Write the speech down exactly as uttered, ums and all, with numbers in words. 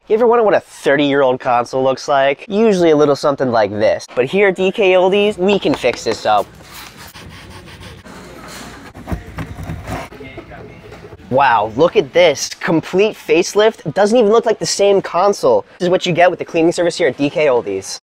You ever wonder what a thirty-year-old console looks like? Usually a little something like this. But here at D K Oldies, we can fix this up. Wow, look at this. Complete facelift. Doesn't even look like the same console. This is what you get with the cleaning service here at D K Oldies.